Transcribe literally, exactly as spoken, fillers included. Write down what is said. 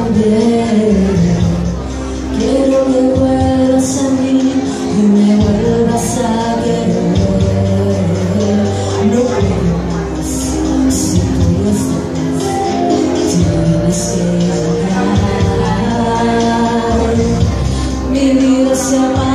también. Quiero que vuelvas a mí y me vuelvas a querer. No puedo más si tú no estás. Tienes que llegar. Mi vida se apaga.